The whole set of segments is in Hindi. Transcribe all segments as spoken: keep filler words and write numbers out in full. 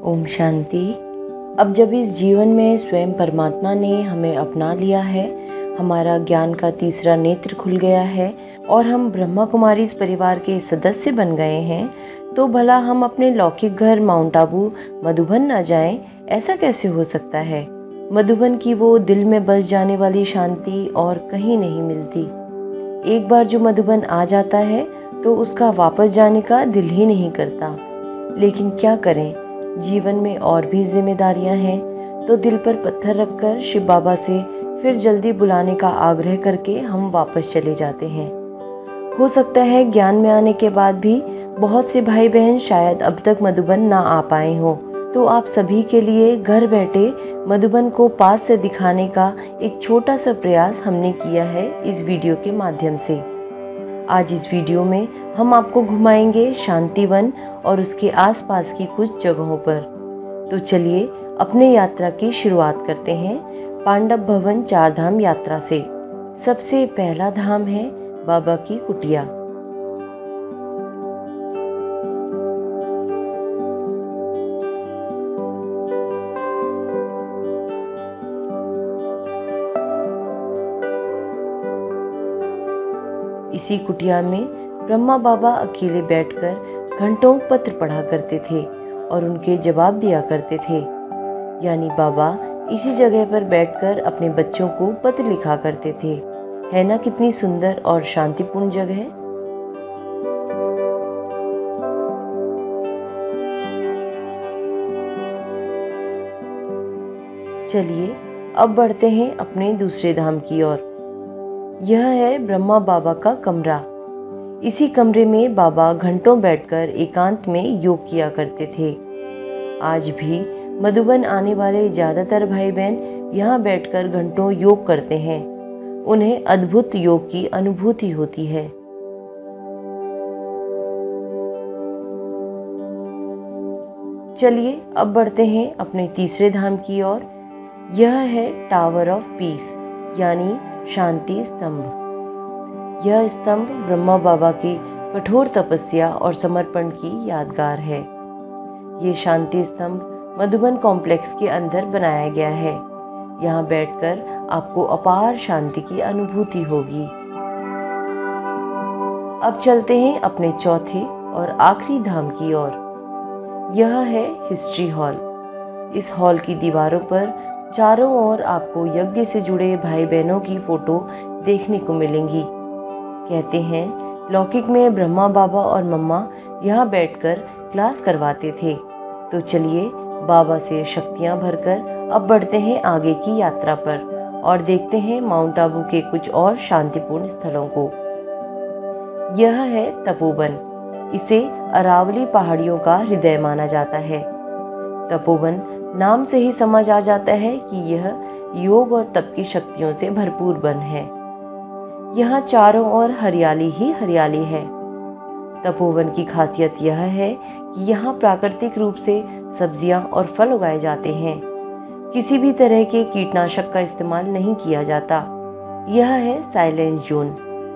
ओम शांति। अब जब इस जीवन में स्वयं परमात्मा ने हमें अपना लिया है, हमारा ज्ञान का तीसरा नेत्र खुल गया है और हम ब्रह्मा कुमारी इस परिवार के सदस्य बन गए हैं, तो भला हम अपने लौकिक घर माउंट आबू मधुबन न जाएं, ऐसा कैसे हो सकता है। मधुबन की वो दिल में बस जाने वाली शांति और कहीं नहीं मिलती। एक बार जो मधुबन आ जाता है तो उसका वापस जाने का दिल ही नहीं करता। लेकिन क्या करें, जीवन में और भी जिम्मेदारियां हैं, तो दिल पर पत्थर रखकर शिव बाबा से फिर जल्दी बुलाने का आग्रह करके हम वापस चले जाते हैं। हो सकता है ज्ञान में आने के बाद भी बहुत से भाई बहन शायद अब तक मधुबन ना आ पाए हों, तो आप सभी के लिए घर बैठे मधुबन को पास से दिखाने का एक छोटा सा प्रयास हमने किया है इस वीडियो के माध्यम से। आज इस वीडियो में हम आपको घुमाएंगे शांतिवन और उसके आसपास की कुछ जगहों पर। तो चलिए अपने यात्रा की शुरुआत करते हैं पांडव भवन चार धाम यात्रा से। सबसे पहला धाम है बाबा की कुटिया। इसी कुटिया में ब्रह्मा बाबा अकेले बैठकर घंटों पत्र पढ़ा करते थे और उनके जवाब दिया करते थे। यानी बाबा इसी जगह पर बैठकर अपने बच्चों को पत्र लिखा करते थे। है ना कितनी सुंदर और शांतिपूर्ण जगह। चलिए अब बढ़ते हैं अपने दूसरे धाम की ओर। यह है ब्रह्मा बाबा का कमरा। इसी कमरे में बाबा घंटों बैठकर एकांत में योग किया करते थे। आज भी मधुबन आने वाले ज़्यादातर भाई बहन यहाँ बैठकर घंटों योग करते हैं। उन्हें अद्भुत योग की अनुभूति होती है। चलिए अब बढ़ते हैं अपने तीसरे धाम की ओर। यह है टावर ऑफ पीस यानी शांति स्तंभ। यह स्तंभ ब्रह्मा बाबा की कठोर तपस्या और समर्पण की यादगार है। ये शांति स्तंभ मधुबन कॉम्प्लेक्स के अंदर बनाया गया है। यहाँ बैठकर आपको अपार शांति की अनुभूति होगी। अब चलते हैं अपने चौथे और आखिरी धाम की ओर। यह है हिस्ट्री हॉल। इस हॉल की दीवारों पर चारों ओर आपको यज्ञ से जुड़े भाई बहनों की फोटो देखने को मिलेंगी। कहते हैं लौकिक में ब्रह्मा बाबा और मम्मा यहाँ बैठकर क्लास करवाते थे। तो चलिए बाबा से शक्तियाँ भरकर अब बढ़ते हैं आगे की यात्रा पर और देखते हैं माउंट आबू के कुछ और शांतिपूर्ण स्थलों को। यह है तपोवन। इसे अरावली पहाड़ियों का हृदय माना जाता है। तपोवन नाम से ही समझ आ जाता है कि यह योग और तप की शक्तियों से भरपूर वन है। यहाँ चारों ओर हरियाली ही हरियाली है। तपोवन की खासियत यह है कि यहाँ प्राकृतिक रूप से सब्जियाँ और फल उगाए जाते हैं। किसी भी तरह के कीटनाशक का इस्तेमाल नहीं किया जाता। यह है साइलेंस जोन।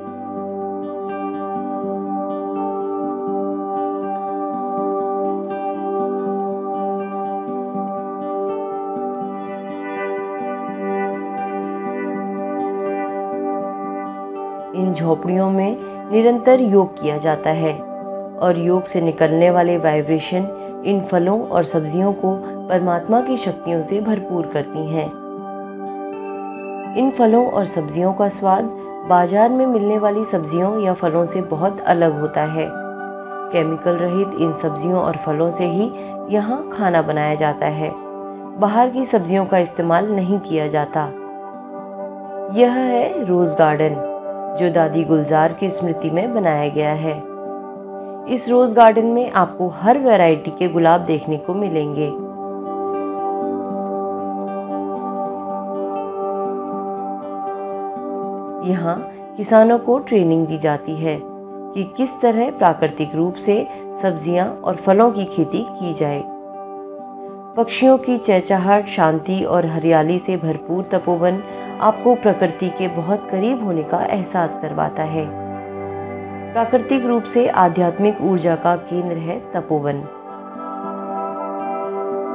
इन झोपड़ियों में निरंतर योग किया जाता है और योग से निकलने वाले वाइब्रेशन इन फलों और सब्जियों को परमात्मा की शक्तियों से भरपूर करती हैं। इन फलों और सब्जियों का स्वाद बाजार में मिलने वाली सब्जियों या फलों से बहुत अलग होता है। केमिकल रहित इन सब्जियों और फलों से ही यहाँ खाना बनाया जाता है। बाहर की सब्जियों का इस्तेमाल नहीं किया जाता। यह है रोज गार्डन, जो दादी गुलजार की स्मृति में बनाया गया है। इस रोज गार्डन में आपको हर वैरायटी के गुलाब देखने को मिलेंगे। यहाँ किसानों को ट्रेनिंग दी जाती है कि किस तरह प्राकृतिक रूप से सब्जियां और फलों की खेती की जाए। पक्षियों की चहचहाहट, शांति और हरियाली से भरपूर तपोवन आपको प्रकृति के बहुत करीब होने का एहसास करवाता है। प्राकृतिक रूप से आध्यात्मिक ऊर्जा का केंद्र है तपोवन।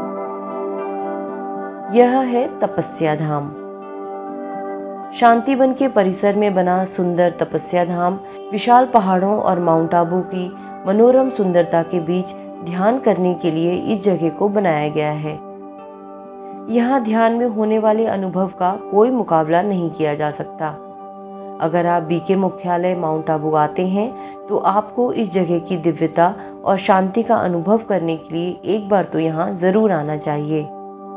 यह है तपस्या धाम। शांति वन के परिसर में बना सुंदर तपस्या धाम विशाल पहाड़ों और माउंट आबू की मनोरम सुंदरता के बीच ध्यान करने के लिए इस जगह को बनाया गया है। यहाँ ध्यान में होने वाले अनुभव का कोई मुकाबला नहीं किया जा सकता। अगर आप बीके मुख्यालय माउंट आबू आते हैं तो आपको इस जगह की दिव्यता और शांति का अनुभव करने के लिए एक बार तो यहाँ जरूर आना चाहिए।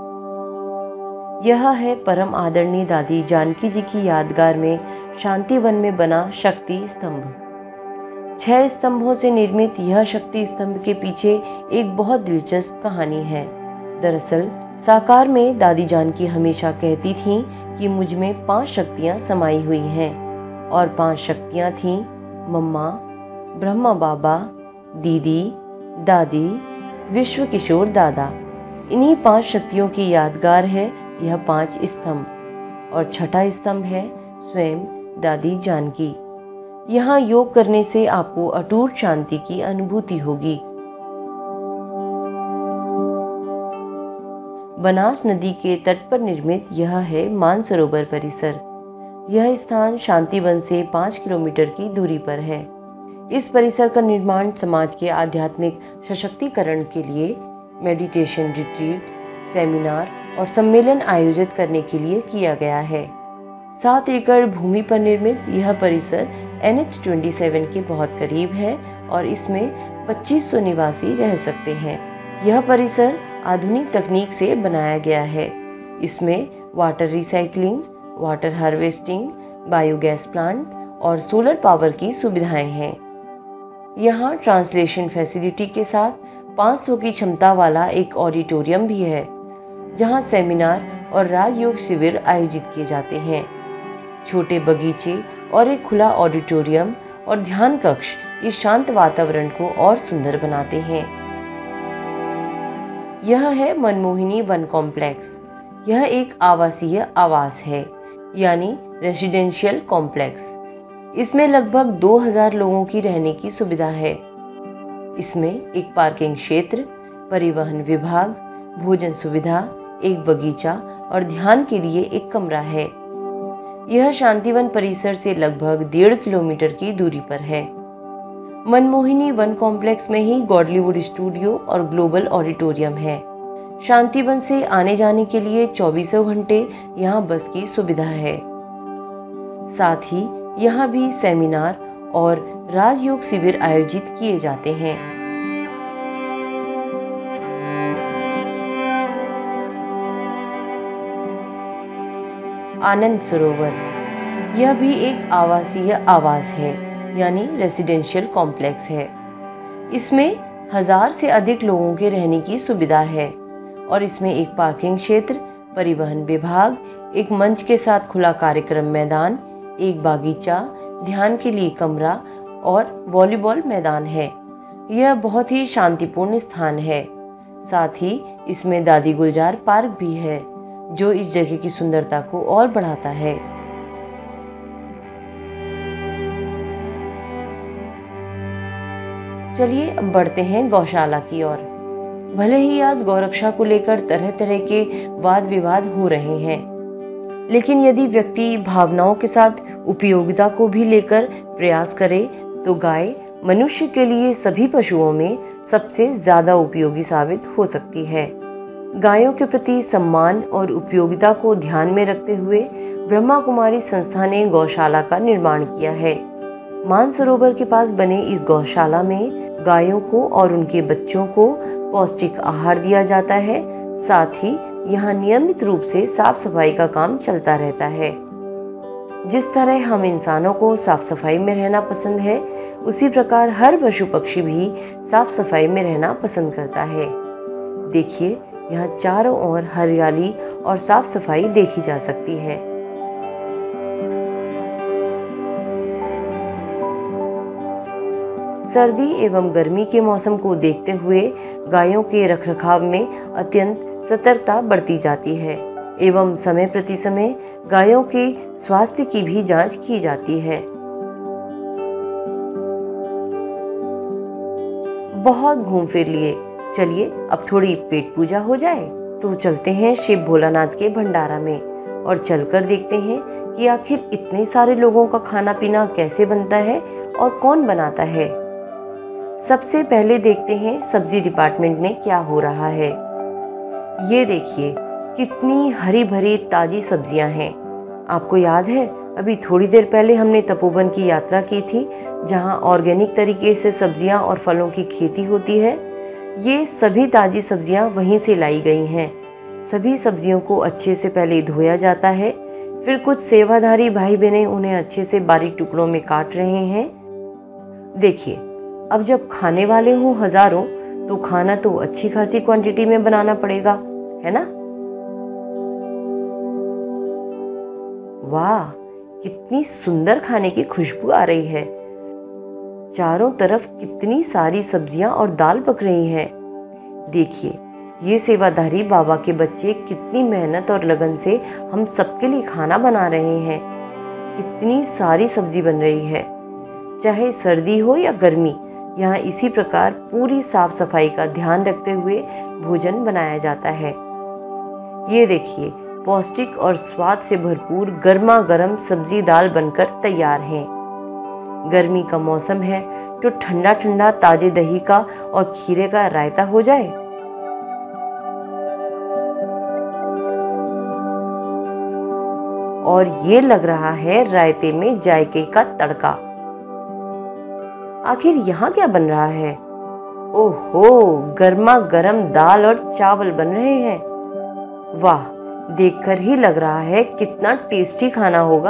यह है परम आदरणीय दादी जानकी जी की यादगार में शांति वन में बना शक्ति स्तंभ। छह स्तंभों से निर्मित यह शक्ति स्तंभ के पीछे एक बहुत दिलचस्प कहानी है। दरअसल साकार में दादी जानकी हमेशा कहती थीं कि मुझ में पांच शक्तियां समाई हुई हैं और पांच शक्तियां थीं मम्मा, ब्रह्मा बाबा, दीदी, दादी, विश्व किशोर दादा। इन्हीं पांच शक्तियों की यादगार है यह पांच स्तंभ और छठा स्तंभ है स्वयं दादी जानकी। यहाँ योग करने से आपको अटूट शांति की अनुभूति होगी। बनास नदी के तट पर निर्मित यह है मानसरोवर परिसर। यह स्थान शांति वन से पाँच किलोमीटर की दूरी पर है। इस परिसर का निर्माण समाज के आध्यात्मिक सशक्तिकरण के लिए मेडिटेशन रिट्रीट, सेमिनार और सम्मेलन आयोजित करने के लिए किया गया है। सात एकड़ भूमि पर निर्मित यह परिसर एन एच सत्ताईस के बहुत करीब है और इसमें पच्चीस सौ निवासी रह सकते हैं। यह परिसर आधुनिक तकनीक से बनाया गया है। इसमें water recycling, water harvesting, biogas plant और सोलर पावर की सुविधाएं हैं। यहाँ ट्रांसलेशन फैसिलिटी के साथ पाँच सौ की क्षमता वाला एक ऑडिटोरियम भी है, जहाँ सेमिनार और राजयोग शिविर आयोजित किए जाते हैं। छोटे बगीचे और एक खुला ऑडिटोरियम और ध्यान कक्ष इस शांत वातावरण को और सुंदर बनाते हैं। यह है मनमोहिनी वन कॉम्प्लेक्स। यह एक आवासीय आवास है, यानी रेसिडेंशियल कॉम्प्लेक्स। इसमें लगभग दो हज़ार लोगों की रहने की सुविधा है। इसमें एक पार्किंग क्षेत्र, परिवहन विभाग, भोजन सुविधा, एक बगीचा और ध्यान के लिए एक कमरा है। यह शांतिवन परिसर से लगभग डेढ़ किलोमीटर की दूरी पर है। मनमोहिनी वन कॉम्प्लेक्स में ही गॉडलीवुड स्टूडियो और ग्लोबल ऑडिटोरियम है। शांतिवन से आने जाने के लिए चौबीसों घंटे यहाँ बस की सुविधा है। साथ ही यहाँ भी सेमिनार और राजयोग शिविर आयोजित किए जाते हैं। आनंद सरोवर, यह भी एक आवासीय आवास है, यानी रेसिडेंशियल कॉम्प्लेक्स है। इसमें हजार से अधिक लोगों के रहने की सुविधा है और इसमें एक पार्किंग क्षेत्र, परिवहन विभाग, एक मंच के साथ खुला कार्यक्रम मैदान, एक बागीचा, ध्यान के लिए कमरा और वॉलीबॉल मैदान है। यह बहुत ही शांतिपूर्ण स्थान है। साथ ही इसमें दादी गुलजार पार्क भी है, जो इस जगह की सुंदरता को और बढ़ाता है। चलिए अब बढ़ते हैं गौशाला की ओर। भले ही आज गौरक्षा को लेकर तरह तरह के वाद विवाद हो रहे हैं, लेकिन यदि व्यक्ति भावनाओं के साथ उपयोगिता को भी लेकर प्रयास करे तो गाय मनुष्य के लिए सभी पशुओं में सबसे ज्यादा उपयोगी साबित हो सकती है। गायों के प्रति सम्मान और उपयोगिता को ध्यान में रखते हुए ब्रह्मा कुमारी संस्था ने गौशाला का निर्माण किया है। मानसरोवर के पास बने इस गौशाला में गायों को और उनके बच्चों को पौष्टिक आहार दिया जाता है। साथ ही यहाँ नियमित रूप से साफ सफाई का काम चलता रहता है। जिस तरह हम इंसानों को साफ सफाई में रहना पसंद है, उसी प्रकार हर पशु पक्षी भी साफ सफाई में रहना पसंद करता है। देखिए, यहाँ चारों ओर हरियाली और साफ सफाई देखी जा सकती है। सर्दी एवं गर्मी के मौसम को देखते हुए गायों के रखरखाव में अत्यंत सतर्कता बरती जाती है एवं समय प्रति समय गायों के स्वास्थ्य की भी जांच की जाती है। बहुत घूम फिर लिए, चलिए अब थोड़ी पेट पूजा हो जाए। तो चलते हैं शिव भोलानाथ के भंडारा में और चलकर देखते हैं कि आखिर इतने सारे लोगों का खाना पीना कैसे बनता है और कौन बनाता है। सबसे पहले देखते हैं सब्जी डिपार्टमेंट में क्या हो रहा है। ये देखिए कितनी हरी भरी ताजी सब्जियां हैं। आपको याद है अभी थोड़ी देर पहले हमने तपोवन की यात्रा की थी, जहां ऑर्गेनिक तरीके से सब्जियां और फलों की खेती होती है। ये सभी ताजी सब्जियां वहीं से लाई गई हैं। सभी सब्जियों को अच्छे से पहले धोया जाता है, फिर कुछ सेवाधारी भाई बहनें उन्हें अच्छे से बारीक टुकड़ों में काट रहे हैं। देखिए, अब जब खाने वाले हों हजारों, तो खाना तो अच्छी खासी क्वांटिटी में बनाना पड़ेगा, है ना। वाह, कितनी सुंदर खाने की खुशबू आ रही है। चारों तरफ कितनी सारी सब्जियां और दाल पक रही है। देखिए, ये सेवाधारी बाबा के बच्चे कितनी मेहनत और लगन से हम सबके लिए खाना बना रहे हैं। कितनी सारी सब्जी बन रही है। चाहे सर्दी हो या गर्मी, यहाँ इसी प्रकार पूरी साफ सफाई का ध्यान रखते हुए भोजन बनाया जाता है। ये देखिए, पौष्टिक और स्वाद से भरपूर गर्मा गर्म सब्जी दाल बनकर तैयार है। गर्मी का मौसम है तो ठंडा ठंडा ताजे दही का और खीरे का रायता हो जाए। और ये लग रहा है रायते में जायके का तड़का। आखिर यहाँ क्या बन रहा है? ओहो, गर्मा गर्म दाल और चावल बन रहे हैं। वाह, देखकर ही लग रहा है कितना टेस्टी खाना होगा।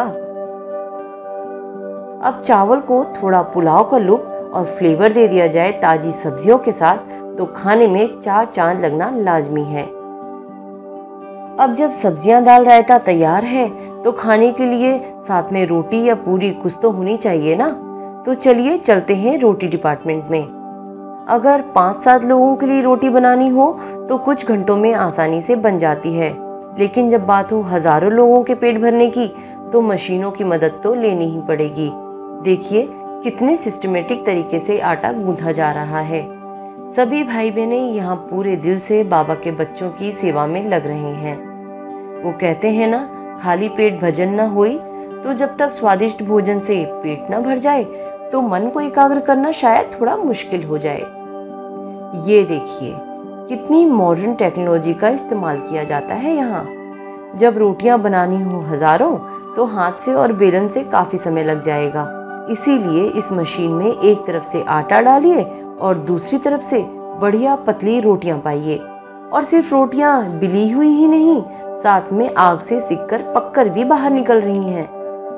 अब चावल को थोड़ा पुलाव का लुक और फ्लेवर दे दिया जाए ताजी सब्जियों के साथ, तो खाने में चार चांद लगना लाजमी है। अब जब सब्जियां दाल रायता तैयार है, तो खाने के लिए साथ में रोटी या पूरी कुछ तो होनी चाहिए ना। तो चलिए चलते हैं रोटी डिपार्टमेंट में। अगर पाँच सात लोगों के लिए रोटी बनानी हो तो कुछ घंटों में आसानी से बन जाती है, लेकिन जब बात हो हजारों लोगों के पेट भरने की, तो मशीनों की मदद तो लेनी ही पड़ेगी। देखिए कितने सिस्टमेटिक तरीके से आटा गूंथा जा रहा है। सभी भाई बहनें यहाँ पूरे दिल से बाबा के बच्चों की सेवा में लग रहे हैं। वो कहते हैं ना, खाली पेट भजन न होई। तो जब तक स्वादिष्ट भोजन से पेट न भर जाए, तो मन को एकाग्र करना शायद थोड़ा मुश्किल हो जाए। ये देखिए कितनी मॉडर्न टेक्नोलॉजी का इस्तेमाल किया जाता है यहाँ। जब रोटियां बनानी हो हजारों, तो हाथ से और बेलन से काफी समय लग जाएगा। इसीलिए इस मशीन में एक तरफ से आटा डालिए और दूसरी तरफ से बढ़िया पतली रोटियां पाइए। और सिर्फ रोटियां बिली हुई ही नहीं, साथ में आग से सिककर पककर भी बाहर निकल रही हैं।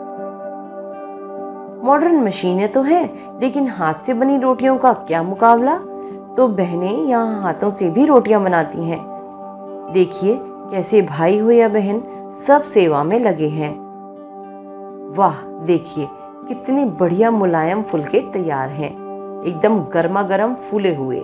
मॉडर्न मशीनें तो हैं, लेकिन हाथ से बनी रोटियों का क्या मुकाबला। तो बहनें यहाँ हाथों से भी रोटियां बनाती हैं। देखिए कैसे भाई हो या बहन, सब सेवा में लगे हैं। वाह, देखिए कितने बढ़िया मुलायम फुलके तैयार हैं, एकदम गर्मा गर्म फूले हुए।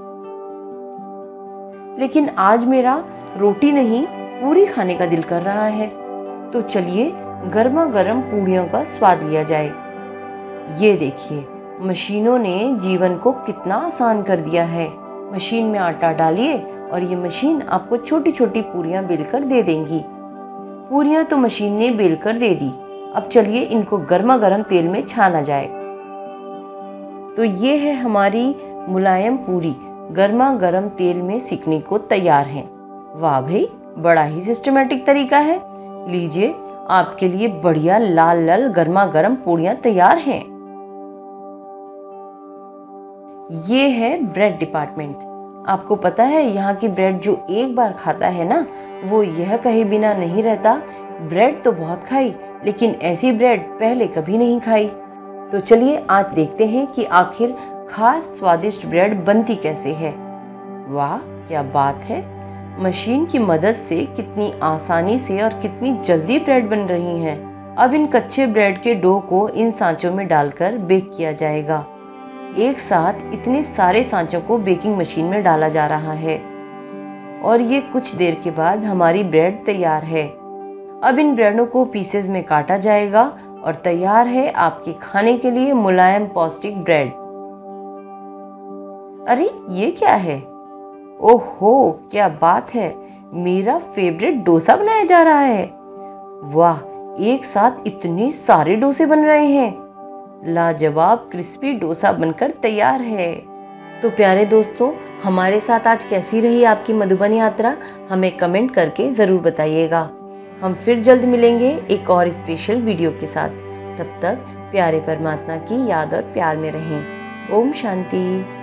लेकिन आज मेरा रोटी नहीं, पूरी खाने का दिल कर रहा है। तो चलिए गर्मा गर्म पूड़ियों का स्वाद लिया जाए। ये देखिए, मशीनों ने जीवन को कितना आसान कर दिया है। मशीन में आटा डालिए और ये मशीन आपको छोटी छोटी पूरियां बेलकर दे देंगी। पूरियां तो मशीन ने बेलकर दे दी। अब चलिए इनको गर्मा गर्म तेल में छाना जाए। तो ये है हमारी मुलायम पूरी, गर्मा गर्म तेल में सिकने को तैयार है। वाह भाई, बड़ा ही सिस्टमेटिक तरीका है। लीजिए, आपके लिए बढ़िया लाल लाल गर्मा गर्म पूड़ियां तैयार हैं। ये है ब्रेड डिपार्टमेंट। आपको पता है यहाँ की ब्रेड जो एक बार खाता है ना, वो यह कहे बिना नहीं रहता, ब्रेड तो बहुत खाई, लेकिन ऐसी ब्रेड पहले कभी नहीं खाई। तो चलिए आज देखते हैं कि आखिर खास स्वादिष्ट ब्रेड बनती कैसे है। वाह क्या बात है, मशीन की मदद से कितनी आसानी से और कितनी जल्दी ब्रेड बन रही हैं। अब इन कच्चे ब्रेड के डो को इन सांचों में डालकर बेक किया जाएगा। एक साथ इतने सारे सांचों को बेकिंग मशीन में डाला जा रहा है और ये कुछ देर के बाद हमारी ब्रेड तैयार है। अब इन ब्रेडों को पीसेस में काटा जाएगा और तैयार है आपके खाने के लिए मुलायम पौष्टिक ब्रेड। अरे ये क्या है? ओहो क्या बात है, मेरा फेवरेट डोसा बनाया जा रहा है। वाह, एक साथ इतने सारे डोसे बन रहे हैं। लाजवाब क्रिस्पी डोसा बनकर तैयार है। तो प्यारे दोस्तों, हमारे साथ आज कैसी रही आपकी मधुबन यात्रा, हमें कमेंट करके ज़रूर बताइएगा। हम फिर जल्द मिलेंगे एक और स्पेशल वीडियो के साथ। तब तक प्यारे परमात्मा की याद और प्यार में रहें। ओम शांति।